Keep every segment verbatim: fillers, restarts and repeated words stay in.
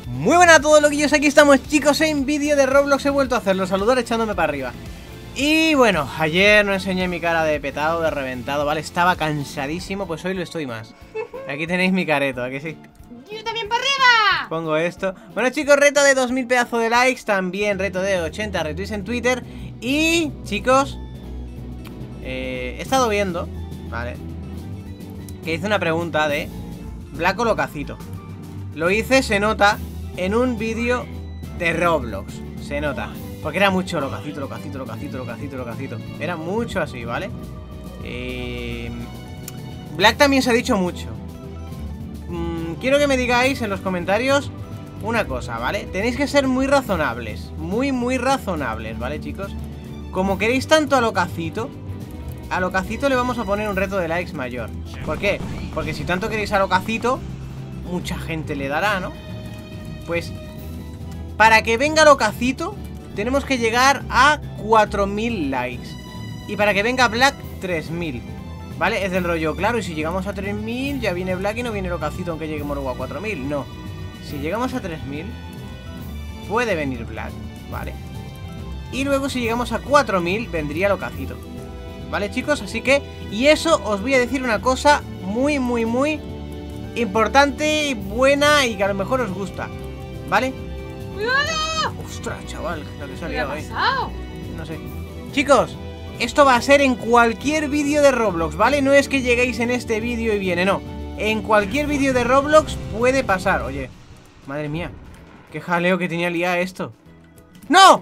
Muy buenas a todos loquillos, aquí estamos chicos en vídeo de Roblox. He vuelto a hacerlo, saludar echándome para arriba. Y bueno, ayer no enseñé mi cara de petado, de reventado, ¿vale? Estaba cansadísimo, pues hoy lo estoy más. Aquí tenéis mi careto, ¿a que sí? ¡Yo también para arriba! Pongo esto. Bueno chicos, reto de dos mil pedazos de likes. También reto de ochenta retweets en Twitter. Y chicos, eh, he estado viendo, ¿vale? Que hice una pregunta de Black o Locacito. Lo hice, se nota, en un vídeo de Roblox. Se nota, porque era mucho locacito, locacito, locacito, locacito, locacito. Era mucho así, ¿vale? Eh... Black también se ha dicho mucho. mm, Quiero que me digáis en los comentarios una cosa, ¿vale? Tenéis que ser muy razonables. Muy, muy razonables, ¿vale, chicos? Como queréis tanto a locacito, a locacito le vamos a poner un reto de likes mayor. ¿Por qué? Porque si tanto queréis a locacito, mucha gente le dará, ¿no? Pues para que venga locacito tenemos que llegar a cuatro mil likes. Y para que venga Black, tres mil, ¿vale? Es del rollo, claro, y si llegamos a tres mil ya viene Black y no viene locacito aunque lleguemos luego a cuatro mil. No, si llegamos a tres mil puede venir Black, ¿vale? Y luego si llegamos a cuatro mil vendría locacito, ¿vale, chicos? Así que, y eso os voy a decir una cosa muy, muy, muy importante, buena y que a lo mejor os gusta, ¿vale? ¡Cuidado! Ostras, chaval, lo que ¿Qué salió ha ahí. pasado? No sé. Chicos, esto va a ser en cualquier vídeo de Roblox, ¿vale? No es que lleguéis en este vídeo y viene, no. En cualquier vídeo de Roblox puede pasar. Oye, madre mía, qué jaleo que tenía liada esto. ¡No!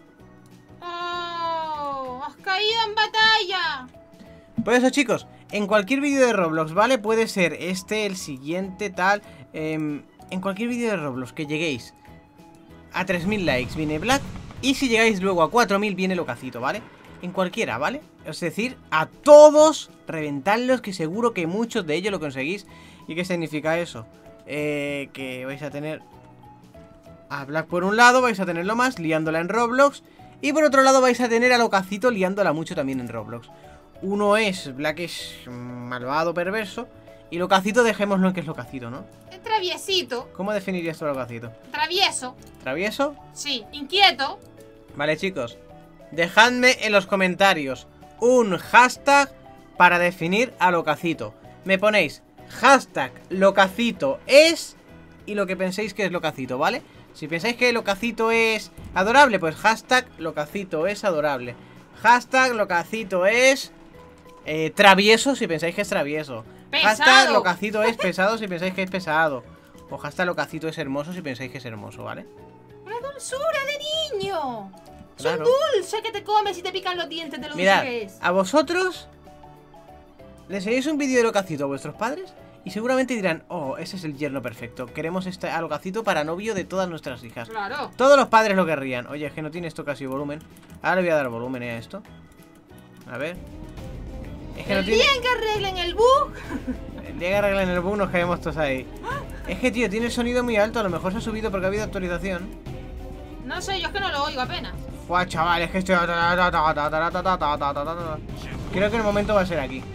¡Oh! ¡Has caído en batalla! Por eso, chicos, en cualquier vídeo de Roblox, ¿vale? Puede ser este, el siguiente, tal. eh, En cualquier vídeo de Roblox que lleguéis a tres mil likes viene Black. Y si llegáis luego a cuatro mil viene locacito, ¿vale? En cualquiera, ¿vale? Es decir, a todos reventadlos, que seguro que muchos de ellos lo conseguís. ¿Y qué significa eso? Eh, que vais a tener a Black por un lado, vais a tenerlo más liándola en Roblox. Y por otro lado vais a tener a locacito liándola mucho también en Roblox. Uno es, Black es malvado, perverso. Y locacito dejémoslo en que es locacito, ¿no? Es traviesito. ¿Cómo definirías tú a locacito? Travieso. ¿Travieso? Sí. Inquieto. Vale, chicos, dejadme en los comentarios un hashtag para definir a locacito. Me ponéis hashtag locacito es y lo que penséis que es locacito, ¿vale? Si pensáis que locacito es adorable, pues hashtag locacito es adorable. Hashtag locacito es eh, travieso si pensáis que es travieso. Pesado. Hashtag locacito es pesado si pensáis que es pesado. O hashtag locacito es hermoso si pensáis que es hermoso, ¿vale? Una dulzura de niño. Claro. Es un dulce que te comes y te pican los dientes de lo Mirad, dulce que es. a vosotros le enseñáis un vídeo de locacito a vuestros padres y seguramente dirán, oh, ese es el yerno perfecto. Queremos este a locacito para novio de todas nuestras hijas. Claro. Todos los padres lo querrían. Oye, es que no tiene esto casi volumen. Ahora le voy a dar volumen a esto. A ver. Es que El no tiene... día en que arreglen el bug. El día que arreglen el bug nos caemos todos ahí. Es que, tío, tiene el sonido muy alto. A lo mejor se ha subido porque ha habido actualización. No sé, yo es que no lo oigo apenas. Fua, chaval, es que estoy... Creo que el momento va a ser aquí.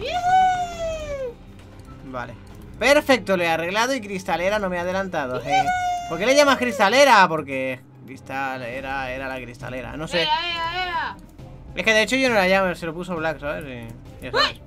Vale. Perfecto, le he arreglado y cristalera no me ha adelantado. Eh. ¿Por qué le llamas cristalera? Porque cristalera era la cristalera. No sé. ¡Ea, ea, ea! Es que de hecho yo no la llamo, se lo puso Black, ¿sabes? Y ya sabes.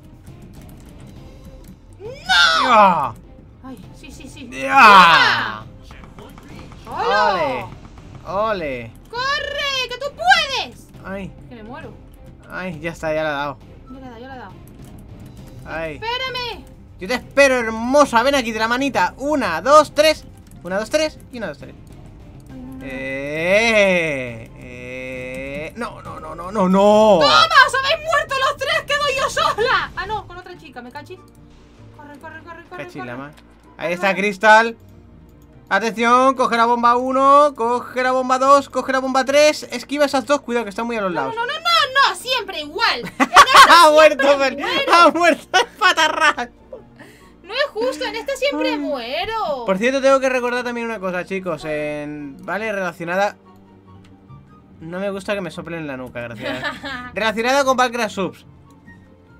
¡No! ¡Ya! Ay, sí, sí, sí. ¡Ya! ¡Hola! ¡Ole! ¡Ole! ¡Corre! ¡Que tú puedes! ¡Ay! Que me muero. ¡Ay! Ya está, ya la he dado. Yo le he dado, yo le he dado. ¡Ay! ¡Espérame! Yo te espero, hermosa. Ven aquí de la manita. Una, dos, tres. Una, dos, tres. Y una, dos, tres. Ay, no, no, no. Eh, eh, no, no, no, no, no, no. ¡Toma! ¡Os habéis muerto los tres! ¡Quedo yo sola! Ah, no, con otra chica, ¿me cachis? Corre, corre, corre, corre. Cachila corre. más. Ahí está Cristal. Atención, coge la bomba uno, coge la bomba dos, coge la bomba tres. Esquiva esas dos, cuidado que están muy a los No, no, lados. no, no, no, no, siempre igual. Ha muerto, muero. ha muerto el patarrán. No es justo, en esta siempre muero. Por cierto, tengo que recordar también una cosa, chicos. En... Vale, relacionada. No me gusta que me soplen en la nuca, gracias. Relacionada con Valkyria Subs.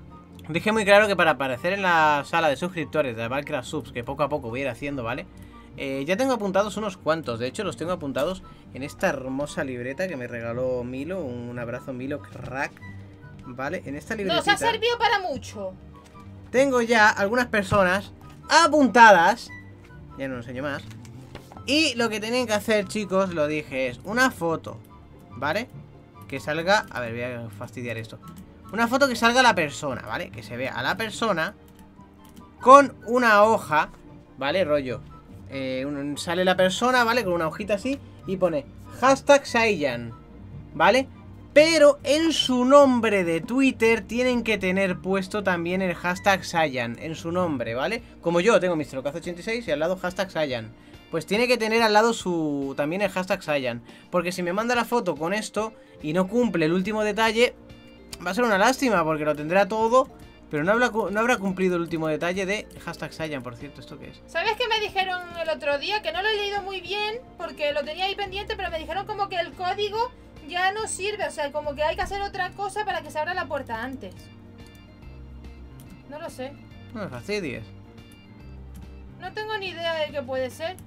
Dije muy claro que para aparecer en la sala de suscriptores de Valkyria Subs, que poco a poco voy a ir haciendo, ¿vale? Eh, ya tengo apuntados unos cuantos. De hecho, los tengo apuntados en esta hermosa libreta que me regaló Milo. Un abrazo, Milo, crack. Vale, en esta libreta Nos ha servido para mucho. tengo ya algunas personas apuntadas. Ya no lo enseño más. Y lo que tienen que hacer, chicos, lo dije, es una foto, ¿vale? Que salga... A ver, voy a fastidiar esto. Una foto que salga la persona, ¿vale? Que se vea a la persona con una hoja, ¿vale? Rollo. Eh, un, sale la persona, ¿vale? Con una hojita así y pone hashtag Saiyan, ¿vale? Pero en su nombre de Twitter tienen que tener puesto también el hashtag Saiyan en su nombre, ¿vale? Como yo tengo mister Okazo ochenta y seis y al lado hashtag Saiyan. Pues tiene que tener al lado su también el hashtag Saiyan. Porque si me manda la foto con esto y no cumple el último detalle, va a ser una lástima porque lo tendrá todo, pero no habrá, no habrá cumplido el último detalle de hashtag Saiyan, por cierto. ¿Esto qué es? ¿Sabes qué me dijeron el otro día? Que no lo he leído muy bien porque lo tenía ahí pendiente, pero me dijeron como que el código ya no sirve. O sea, como que hay que hacer otra cosa para que se abra la puerta antes. No lo sé. No me fastidies. No tengo ni idea de qué puede ser.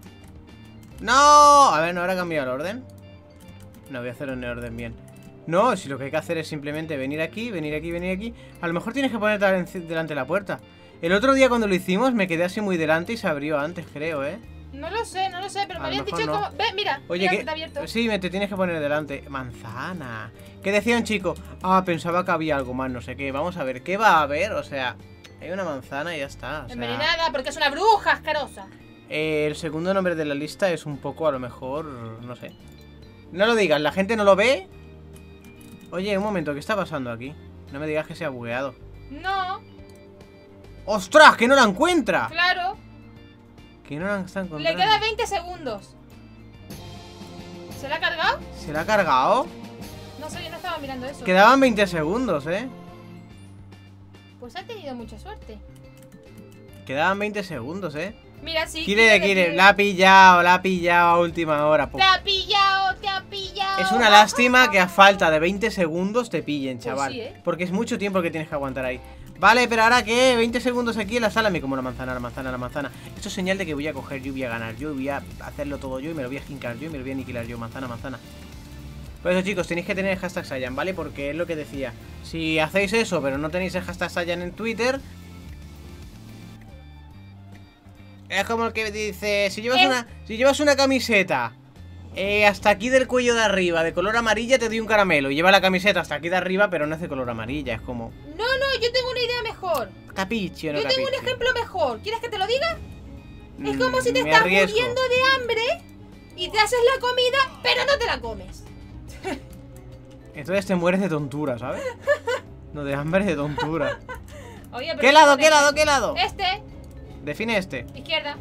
¡No! A ver, ¿no habrá cambiado el orden? No, voy a hacerlo en el orden bien. No, si lo que hay que hacer es simplemente venir aquí, venir aquí, venir aquí. A lo mejor tienes que ponerte delante de la puerta. El otro día cuando lo hicimos me quedé así muy delante y se abrió antes, creo, ¿eh? No lo sé, no lo sé, pero A me lo habían mejor dicho no. como... Ve, mira, Oye, mira que... que está abierto. Sí, me te tienes que poner delante. Manzana. ¿Qué decía un chico? Ah, pensaba que había algo más, no sé qué. Vamos a ver, ¿qué va a haber? O sea, hay una manzana y ya está. O sea... Envenenada, porque es una bruja asquerosa. Eh, el segundo nombre de la lista es un poco, a lo mejor, no sé. No lo digas, la gente no lo ve. Oye, un momento, ¿qué está pasando aquí? No me digas que se ha bugueado. No, ¡Ostras! ¡Que no la encuentra! claro. Que no la está Le encontrando. queda veinte segundos. ¿Se la ha cargado? ¿Se la ha cargado? No sé, yo no estaba mirando eso. Quedaban veinte segundos, ¿eh? Pues ha tenido mucha suerte. Quedaban veinte segundos, ¿eh? Mira, sí. Kire de Kire, la ha pillado, la ha pillado a última hora. Te ha pillado, te ha pillado. Es una lástima que a falta de veinte segundos te pillen, Pues chaval. sí, ¿eh? Porque es mucho tiempo que tienes que aguantar ahí. Vale, pero ahora que veinte segundos aquí en la sala me como la manzana, la manzana, la manzana. Esto es señal de que voy a coger yo y voy a ganar yo, voy a hacerlo todo yo y me lo voy a jincar yo y me lo voy a aniquilar yo. Manzana, manzana. Por eso, chicos, tenéis que tener el hashtag Saiyan, ¿vale? Porque es lo que decía. Si hacéis eso, pero no tenéis el hashtag Saiyan en Twitter, es como el que dice, si llevas Eh. una si llevas una camiseta eh, hasta aquí del cuello de arriba, de color amarilla, te doy un caramelo. Y lleva la camiseta hasta aquí de arriba, pero no es de color amarilla, es como... No, no, yo tengo una idea mejor. Capicio, no Yo tengo un capicio. ejemplo mejor. ¿Quieres que te lo diga? Es Mm, como si te me estás arriesgo. muriendo de hambre y te haces la comida, pero no te la comes. Entonces te mueres de tontura, ¿sabes? No, de hambre, de tontura. Oye, pero ¿Qué lado, este- qué lado, qué lado? Este, Define este. izquierda.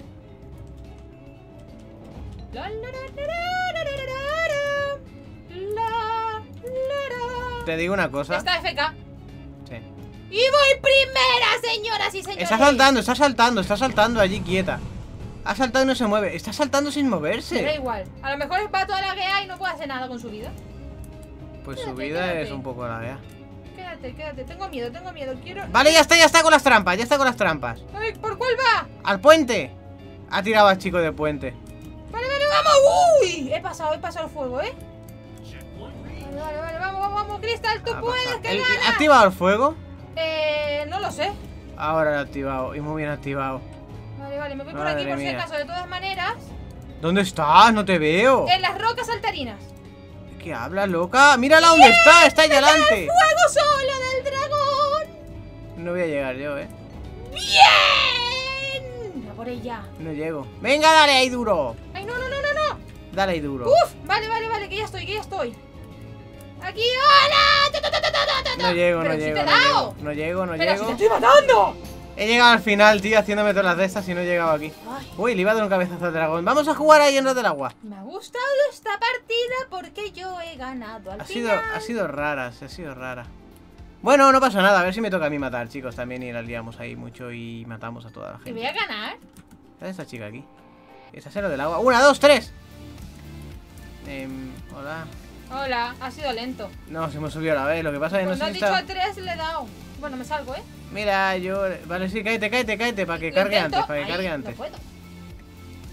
La, la, la, la, la, la, la, la, la, la. Te digo una cosa. Está F K. Sí. Y voy primera, señoras y señores. Está saltando, está saltando, está saltando allí quieta. Ha saltado y no se mueve. Está saltando sin Me da moverse. igual. A lo mejor va toda la guía y no puede hacer nada con su vida. Pues su Quédate, vida quédate. es un poco la vea. Quédate, quédate. Tengo miedo, tengo miedo. Quiero. Vale, ya está, ya está con las trampas, ya está con las trampas. Ay, ¿por cuál va? ¡Al puente! Ha tirado al chico del puente. Vale, vale, vamos. ¡Uy! He pasado, he pasado el fuego, ¿eh? Vale, vale, vale. Vamos, vamos, vamos. Cristal, tú Ha puedes, pasado. que El- ganas. ¿Ha activado el fuego? Eh, no lo sé. Ahora lo ha activado, y muy bien activado. Vale, vale, me voy por Madre aquí por si mía. acaso. De todas maneras, ¿Dónde estás? No te veo. en las rocas saltarinas. ¿Qué hablas, loca? ¡Mírala dónde está! ¡Está ahí adelante! ¡Fuego solo del dragón! No voy a llegar yo, ¿eh? ¡Bien! A por ella. No llego. ¡Venga, dale ahí duro! ¡Ay, no, no, no, no, no! Dale ahí duro. ¡Uf! Vale, vale, vale, que ya estoy, que ya estoy. ¡Aquí! ¡Hola! Ta, ta, ta, ta, ta, ta, ta. No llego, Pero no si llego, te he no dado. llego. No llego, no ¡Pero si llego. te estoy matando! He llegado al final, tío, haciéndome todas las de estas y no he llegado aquí. Ay, Uy, le iba a dar un cabezazo al dragón. Vamos a jugar ahí en Red del Agua. me ha gustado esta partida porque yo he ganado al Ha sido, final. ha sido rara, se ha sido rara. Bueno, no pasa nada, a ver si me toca a mí matar, chicos, también y la liamos ahí mucho y matamos a toda la ¿Te voy gente. a ganar? ¿Está esta chica aquí? Esa es Red del Agua. ¡Una, dos, tres! Em, hola. Hola, ha sido lento. No, se me subió a la vez, lo que pasa es que no Cuando sé has si dicho está... a tres le he dado. Bueno, me salgo, ¿eh? Mira, yo... Vale, sí, cáete, cáete, cáete, para que Lo cargue intento. antes, para que Ahí, cargue no antes. puedo.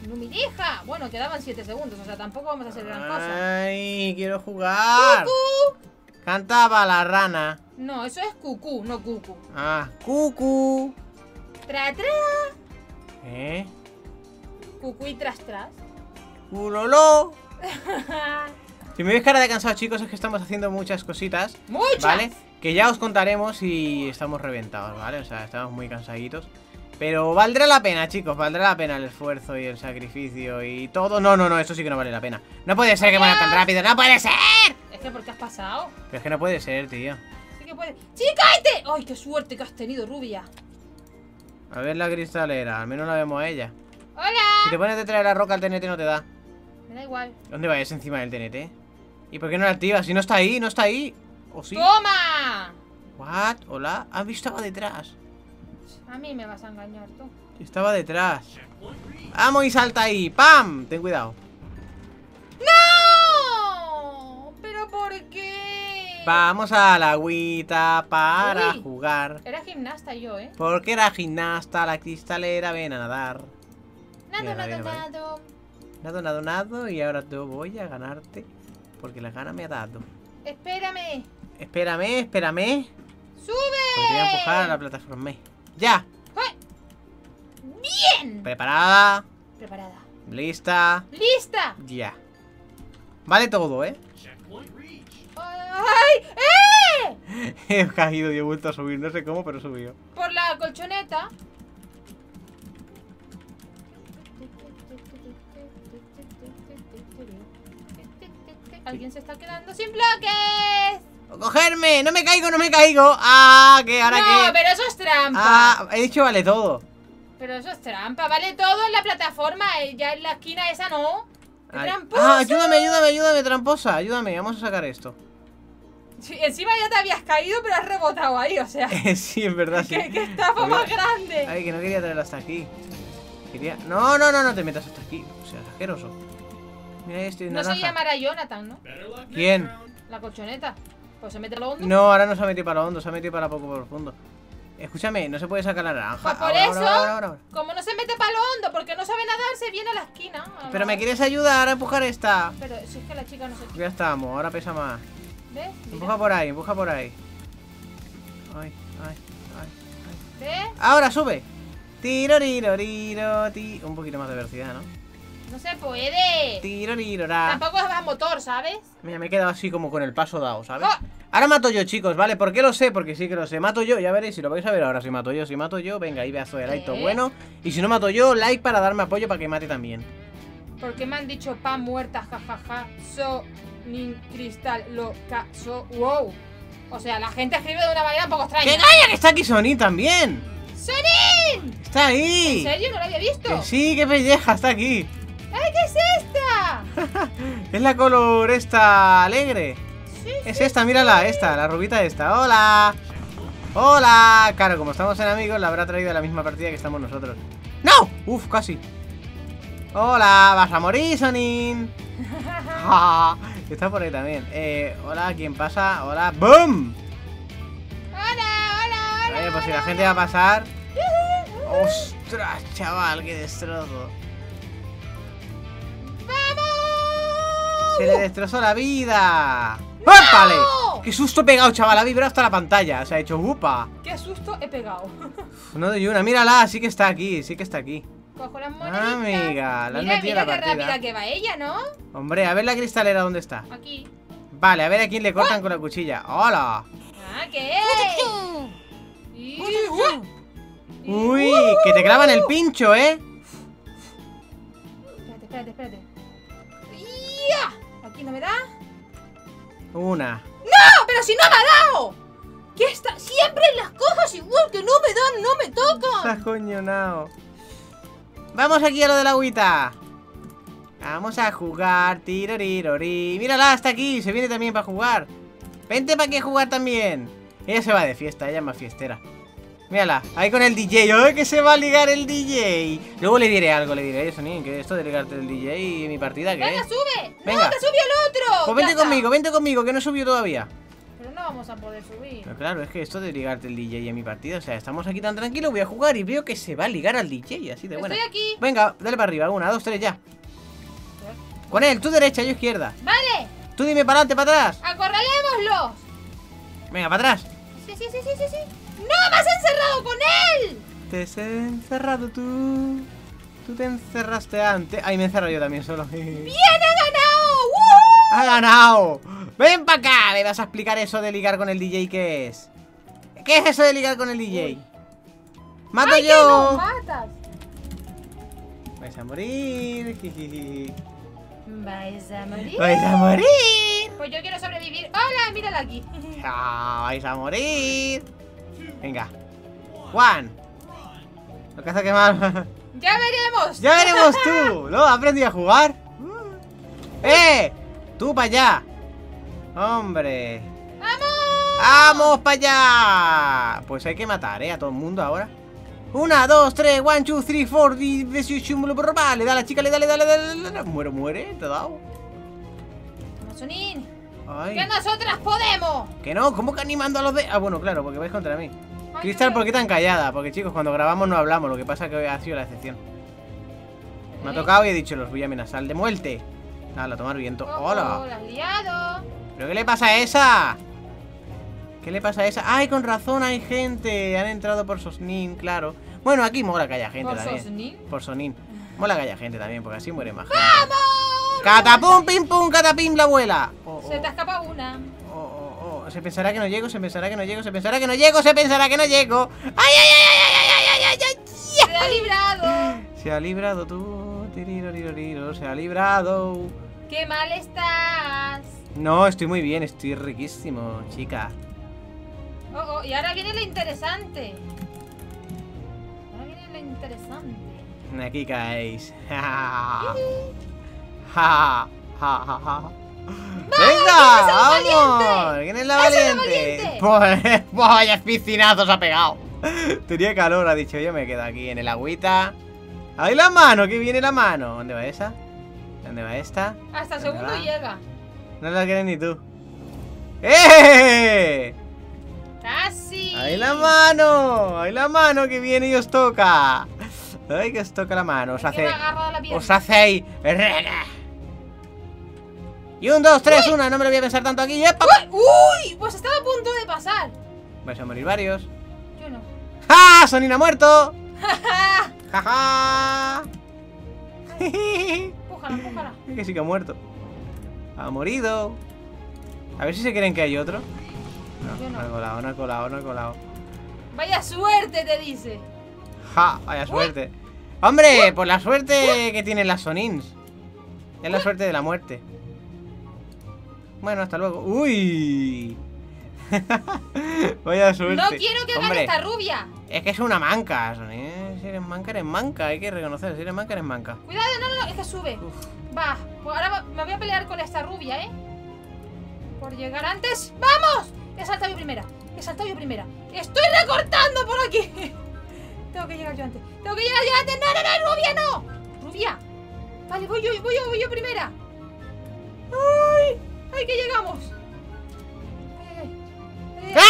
No me deja. Bueno, quedaban siete segundos, o sea, tampoco vamos a hacer gran cosa. Ay, quiero jugar. ¡Cucú! Cantaba la rana. No, eso es cucú, no cucu. Ah, cucú. Tra, tra. ¿Eh? Cucú y tras, tras. Culoló. Si me veis cara de cansado, chicos, es que estamos haciendo muchas cositas. ¡Muchas! ¿Vale? Que ya os contaremos si estamos reventados, ¿vale? O sea, estamos muy cansaditos. Pero valdrá la pena, chicos, valdrá la pena el esfuerzo y el sacrificio y todo. No, no, no, eso sí que no vale la pena. No puede ser que muera tan rápido, ¡no puede ser! Es que, ¿por qué has pasado? Pero es que no puede ser, tío. Sí que puede. ¡Chica, cállate! ¡Ay, qué suerte que has tenido, rubia! A ver la cristalera, al menos la vemos a ella. Si ¡Hola! te pones detrás de la roca, el T N T no te da. Me da igual. ¿Dónde vayas encima del T N T? ¿Y por qué no la activas? Si no está ahí, no está ahí. ¿O sí? ¡Toma! ¿What? ¿Hola? ¿Has visto? Estaba detrás. A mí me vas a engañar tú. Estaba detrás. ¡Vamos y salta ahí! ¡Pam! Ten cuidado. ¡No! ¿Pero por qué? Vamos a la agüita para Uy. jugar. Era gimnasta yo, ¿eh? Porque era gimnasta, la cristalera, ven a nadar. Nado, Mira, nado, mira, vale. nado. Nado, nado, nado. Y ahora yo voy a ganarte. Porque la gana me ha dado. Espérame. Espérame, espérame. ¡Sube! Porque te voy a empujar a la plataforma. ¡Ya! ¡Ay! ¡Bien! Preparada. Preparada. Lista. ¡Lista! Ya. Vale todo, ¿eh? ¡Ay! ¡Eh! He caído y he vuelto a subir. No sé cómo, pero subió. Por la colchoneta. Alguien se está quedando sin bloques. ¡Cogerme! ¡No me caigo, no me caigo! ¡Ah! ¿Qué? ¿Ahora no, qué? pero eso es trampa. Ah, he dicho vale todo. Pero eso es trampa. Vale todo en la plataforma. eh, Ya en la esquina esa no. ¡Qué Ay. tramposo! Ah, ayúdame, ayúdame, ayúdame, tramposa. Ayúdame, vamos a sacar esto. Sí, encima ya te habías caído, pero has rebotado ahí, o sea. Sí, es verdad, sí. ¡Qué, qué estafa Olvida- más grande! Ay, que no quería traerlo hasta aquí. Quería... No, no, no, no te metas hasta aquí. O sea, asqueroso. Mira este No se naranja. llamará Jonathan, ¿no? ¿Quién? La colchoneta. Pues se mete lo hondo. No, ahora no se ha metido para lo hondo, se ha metido para poco profundo. Escúchame, no se puede sacar la naranja. Pues por Ahora, eso, ahora, ahora, ahora, ahora. como no se mete para lo hondo, porque no sabe nadar, se viene a la esquina. Ah, Pero no. me quieres ayudar a empujar esta. Pero si es que la chica no se... Ya estamos, ahora pesa más. ¿Ves? Empuja Mira. por ahí, empuja por ahí. Ay, ay, ay, ay. ¿Ves? Ahora sube. Tiro, tiro, tiro, ti. Un poquito más de velocidad, ¿no? No se puede. Tiro, tiro, ra. Tampoco es a motor, ¿sabes? Mira, me he quedado así como con el paso dado, ¿sabes? ¡Ja! Ahora mato yo, chicos, ¿vale? ¿Por qué lo sé? Porque sí que lo sé. Mato yo, ya veréis, si lo vais a ver ahora. Si mato yo, si mato yo, venga, ahí pedazo de like todo ¿Qué? bueno. Y si no mato yo, like para darme apoyo para que mate también. Porque me han dicho pan muerta, jajaja. So, nin, cristal, lo, ca, so, wow. O sea, la gente escribe de una manera un poco ¡Que extraña. calla, que está aquí Sony también! ¡Sonín! ¡Está ¿En ahí! serio? ¿No lo había visto? Que sí, que pelleja, está aquí. ¡Ay, qué es esta! Es la color esta alegre. Sí, Es esta, mírala, esta, la rubita esta. ¡Hola! ¡Hola! Claro, como estamos en amigos, la habrá traído a la misma partida que estamos nosotros. ¡No! Uf, casi. ¡Hola! ¿Vas a morir, Sonin? Ja, está por ahí también. Eh, hola, ¿quién pasa? Hola. ¡Boom! ¡Hola, hola, hola! Oye, pues si la gente va a pasar. ¡Ostras, chaval! ¡Qué destrozo! ¡Vamos! ¡Se le destrozó la vida! ¡Ópale! ¡Qué susto he pegado, chaval! Ha vibrado hasta la pantalla. Se ha hecho ¡upa! ¡Qué susto he pegado! No doy una. Mírala, sí que está aquí. Sí que está aquí. Cojo las moneditas. Amiga, la has Mira, metido mira en la qué partida. rápida que va ella, ¿no? Hombre, a ver la cristalera dónde está. Aquí. Vale, a ver a quién le cortan con la cuchilla. ¡Hola! Ah, ¿qué es? Y- y- Uy, que te clavan el pincho, ¿eh? Espérate, espérate, espérate. ¡Ya! Aquí no me da. Una. ¡No! ¡Pero si no me ha dado! ¿Qué está? Siempre las cosas igual que no me dan, no me Se tocan. has coñonado. Vamos aquí a lo de la agüita. Vamos a jugar. Tirorirori. Mírala, está aquí. Se viene también para jugar. Vente para que jugar también. Ella se va de fiesta, ella es más fiestera. Mírala, ahí con el D J. ¡Ay, que se va a ligar el D J! Luego le diré algo, le diré, oye, Sonín, que esto de ligarte el D J y mi partida, ¿qué ¡Venga, es? sube! Venga. ¡No, que subió el otro! Pues vente Plata. conmigo, vente conmigo, que no subió todavía. Pero no vamos a poder subir. Pero claro, es que esto de ligarte el D J en mi partida, o sea, estamos aquí tan tranquilos, voy a jugar y veo que se va a ligar al D J, así de buena. Estoy aquí. Venga, dale para arriba, una, dos, tres, ya. Con él, tú derecha, yo izquierda. Vale. Tú dime para adelante, para atrás. Acorralémoslos. Venga, para atrás. Sí, sí, sí, sí, sí, sí. ¡No! ¡Me has encerrado con él! Te has encerrado tú. Tú te encerraste antes. Ay, me encerro yo también solo. ¡Bien, he ganado! ¡Woohoo! ¡Ha ganado! ¡Ven para acá! ¿Me vas a explicar eso de ligar con el D J qué es? ¿Qué es eso de ligar con el D J? Uy. ¡Mato ¡Ay, que yo! nos matas! Vais a morir. Jijiji. Vais a morir. Vais a morir. Pues yo quiero sobrevivir. ¡Hola! Mírala aquí. Ah, vais a morir. Venga. Juan. Lo que hace que mal. ¡Ya veremos! Ya veremos tú. ¿No? ¿Has aprendido a jugar? ¡Eh! Tú para allá. Hombre. ¡Vamos! ¡Vamos para allá! Pues hay que matar, ¿eh? A todo el mundo ahora. Una, dos, tres, one, two, three, four. Le da a la chica, le dale, dale, dale, dale. Muere, muere. Te he dado. Vamos, Sonín. Ay. ¡Que nosotras podemos! Que no, ¿cómo que animando a los de...? Ah, bueno, claro, porque vais contra mí. Ay, Cristal, ay, ¿por qué tan callada? Porque chicos, cuando grabamos no hablamos. Lo que pasa es que hoy ha sido la excepción. Me ha ¿Eh? tocado y he dicho, los voy a amenazar de muerte. Nada, a tomar viento. Oh, oh, ¡Hola! la has liado. ¿Pero qué le pasa a esa? ¿Qué le pasa a esa? ¡Ay, con razón hay gente! Han entrado por Sosnin, claro. Bueno, aquí mola que haya gente ¿Por también. Sosnin? Por Sonin. Mola que haya gente también, porque así muere más gente. ¡Vamos! ¡Catapum, pim, pum, catapim, la abuela! Oh, oh, Se te escapa una. oh, oh, oh. Se pensará que no llego, se pensará que no llego, se pensará que no llego, se pensará que no llego. ¡Ay, ay, ay, ay, ay, ay, ay, ay, ay! ¡Se ha librado! Se ha librado tú, tiriro, se ha librado. ¡Qué mal estás! No, estoy muy bien, estoy riquísimo, chica. Oh, oh, y ahora viene lo interesante. Ahora viene lo interesante. Aquí caéis. Ja, ja, ja, ja, ja. ¡Venga! ¡Vamos! ¿Quién es la ¡Esa es la valiente? valiente! Pues, vaya piscinazos ha pegado. Tenía calor, ha dicho. Yo me quedo aquí en el agüita. ¡Ahí la mano! ¡Que viene la mano! ¿Dónde va esa? ¿Dónde va esta? Hasta el ¿Dónde segundo va? llega. No la quieres ni tú. ¡Eh! Casi. ¡Ahí la mano! ¡Ahí la mano que viene y os toca! ¡Ay, que os toca la mano! Os Que hace... me ha agarrado la pierna. Os hace ahí... Y un, dos, tres, una. No me lo voy a pensar tanto aquí. ¡Epa! ¡Uy! ¡Uy! Pues estaba a punto de pasar. Vais a morir varios. Yo no. ¡Ja! ¡Sonin ha muerto! ¡Ja, ja! Empújala, empújala. Que sí que ha muerto. Ha morido. A ver si se creen que hay otro. No, Yo no. no he colado, no he colado, no he colado. Vaya suerte, te dice. ¡Ja! Vaya suerte. ¡Hombre! Por la suerte que tienen las Sonins. Es la suerte de la muerte. Bueno, hasta luego. ¡Uy! Vaya suerte. No quiero que gane Hombre, esta rubia. es que es una manca, Sonin. Si eres manca, eres manca. Hay que reconocer. Si eres manca, eres manca. Cuidado, no, no, no, es que sube. Uf. Va, pues ahora me voy a pelear con esta rubia, ¿eh? Por llegar antes. ¡Vamos! He saltado yo primera. He saltado yo primera. ¡Estoy recortando por aquí! Tengo que llegar yo antes. Tengo que llegar yo antes. ¡No, no, no! ¡Rubia, no! ¡Rubia! Vale, voy yo, voy yo, voy yo primera. ¡Ay! ¡Ay, que llegamos! ¡Ay, ay, ay!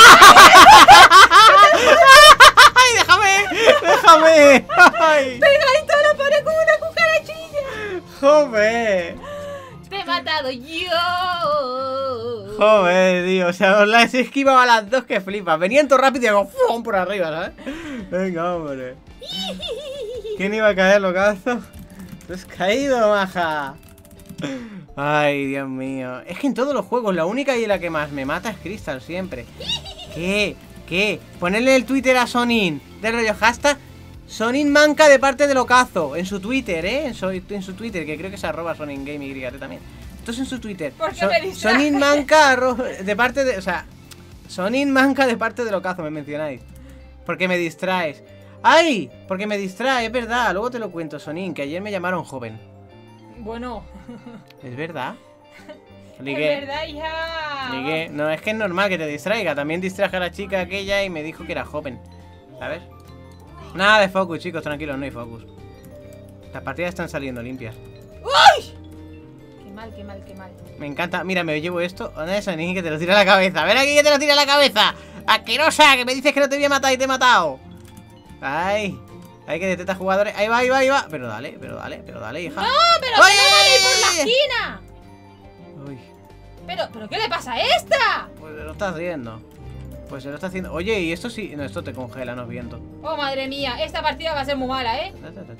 ¡Ay, déjame! ¡Déjame! ¡Ay! ¡Pegadito a la pared como una cucarachilla! ¡Joder! ¡Te he matado yo! Joder, tío. O sea, os las esquivaba a las dos que flipas. Venían todo rápido y hago ¡fum! Por arriba, ¿sabes? Venga, hombre. ¿Quién iba a caer, locazo? Te has caído, maja. Ay, Dios mío. Es que en todos los juegos la única y la que más me mata es Crystal siempre. ¿Qué? ¿Qué? Ponerle el Twitter a Sonin del rollo hashtag Sonin manca de parte del ocazo. En su Twitter, ¿eh? En su, en su Twitter, que creo que es arroba Sonin Game Y también. Esto es en su Twitter. ¿Por qué So- me distraes? Sonin manca arro- de parte de... O sea, Sonin manca de parte del ocazo, me mencionáis. Porque me distraes. ¡Ay! Porque me distrae, es verdad. Luego te lo cuento, Sonin, que ayer me llamaron joven. Bueno, ¿Es verdad? es Ligué. verdad, hija. Ligué. No, es que es normal que te distraiga. También distraje a la chica aquella y me dijo que era joven. ¿Sabes? Nada de focus, chicos, tranquilos, no hay focus. Las partidas están saliendo limpias. ¡Uy! ¡Qué mal, qué mal, qué mal. Me encanta. Mira, me llevo esto. ¿Dónde es Sonic que te lo tira a la cabeza? ¡Ven aquí que te lo tira a la cabeza! ¡Asquerosa! Que me dices que no te voy a matar y te he matado. ¡Ay! Hay que detectar jugadores. Ahí va, ahí va, ahí va. Pero dale, pero dale, pero dale, hija. ¡No! ¡Pero que no vale ir por la esquina! Uy, Pero, ¿pero qué le pasa a esta? pues se lo está haciendo. Pues se lo está haciendo. Oye, y esto sí. No, esto te congela, no es viento. Oh, madre mía, esta partida va a ser muy mala, ¿eh?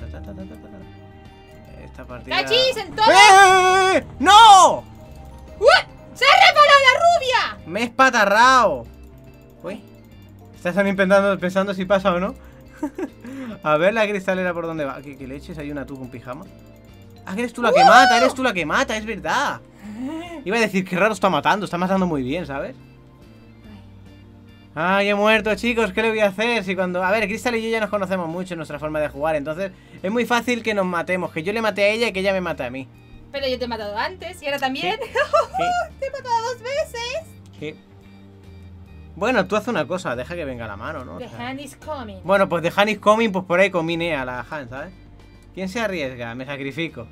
Esta partida. ¡Cachis en todo! ¡Eh! ¡No! ¡Uy! ¡Se ha reparado la rubia! Me he espatarrao. Uy. Estás pensando, pensando si pasa o no. A ver la cristalera por dónde va. ¿Qué, qué leches? Hay una tú con pijama. Ah, que eres tú la que mata, eres tú la que mata, es verdad. Iba a decir que raro está matando, está matando muy bien, ¿sabes? Ay, he muerto, chicos, ¿qué le voy a hacer? Si cuando... A ver, Crystal y yo ya nos conocemos mucho en nuestra forma de jugar, entonces es muy fácil que nos matemos, que yo le mate a ella y que ella me mate a mí. Pero yo te he matado antes y ahora también. Sí. Te he matado dos veces. Sí. Bueno, tú haz una cosa, deja que venga la mano, ¿no? The O sea, hand is coming. bueno, pues de Han is coming, pues por ahí combine a la Han, ¿sabes? ¿Quién se arriesga? Me sacrifico.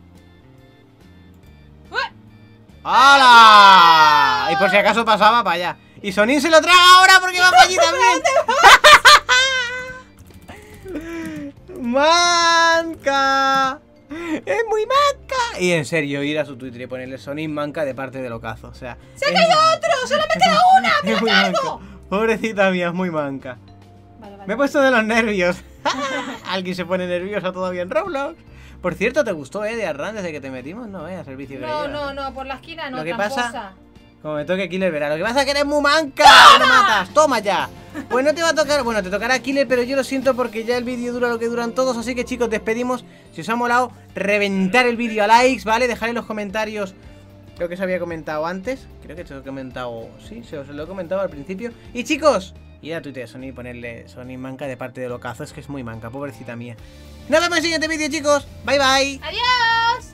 ¡Uy! ¡Hala! Y por si acaso pasaba para allá. Y Sonin se lo traga ahora porque va para allí también. ¡Manca! ¡Es muy manca! Y en serio, ir a su Twitter y ponerle Sonin manca de parte del ocazo. O sea. ¡Se ha caído otro! ¡Solo me queda una! ¡Me Es la muy cargo! manca. Pobrecita mía, es muy manca. Vale, vale. Me he puesto de los nervios. Alguien se pone nervioso todavía en Roblox. Por cierto, ¿te gustó, eh, de Arran desde que te metimos? No, eh, a servicio que No, le no, llevas. no, por la esquina no, Lo que tramposa. pasa- Como me toque Killer, verá. Lo que pasa es que eres muy manca. ¡No me matas! ¡Toma ya! Pues no te va a tocar... Bueno, te tocará Killer, pero yo lo siento porque ya el vídeo dura lo que duran todos. Así que, chicos, despedimos. Si os ha molado, reventar el vídeo a likes, ¿vale? Dejar en los comentarios... Creo que os había comentado antes. Creo que te lo he comentado... Sí, se os lo he comentado al principio. Y, chicos... Ir a Twitter de Sony y ponerle Sony manca de parte de Locazo. Es que es muy manca, pobrecita mía. Nos vemos en el siguiente vídeo, chicos. Bye, bye. ¡Adiós!